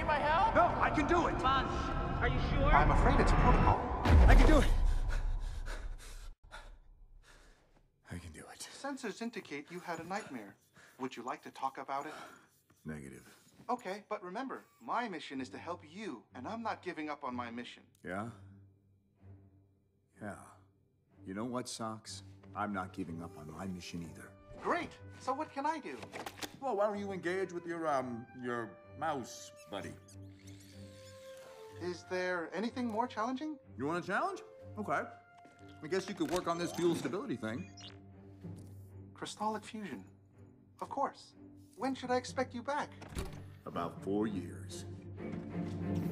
my help? No, I can do it. Come on. Are you sure? I'm afraid it's protocol. I can do it. I can do it. Sensors indicate you had a nightmare. Would you like to talk about it? Negative. Okay, but remember, my mission is to help you, and I'm not giving up on my mission. Yeah? Yeah. You know what, Socks? I'm not giving up on my mission either. Great. So what can I do? Well, why don't you engage with your mouse buddy? Is there anything more challenging? You want a challenge? Okay. I guess you could work on this fuel stability thing. Crystallic fusion. Of course. When should I expect you back? About 4 years.